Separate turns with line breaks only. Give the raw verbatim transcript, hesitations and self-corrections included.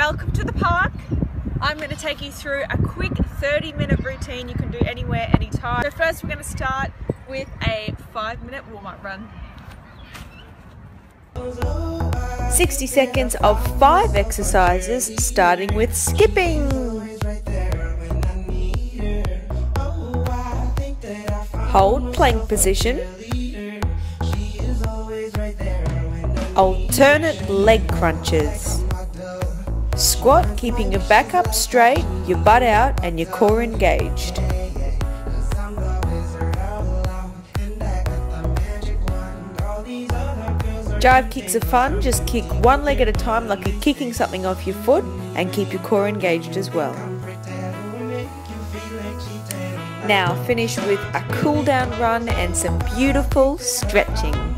Welcome to the park. I'm going to take you through a quick thirty minute routine you can do anywhere, anytime. So first we're going to start with a five minute warm-up run.
sixty seconds of five exercises, starting with skipping. Hold plank position. Alternate leg crunches. Squat, keeping your back up straight, your butt out and your core engaged. Jive kicks are fun, just kick one leg at a time like you're kicking something off your foot and keep your core engaged as well. Now finish with a cool down run and some beautiful stretching.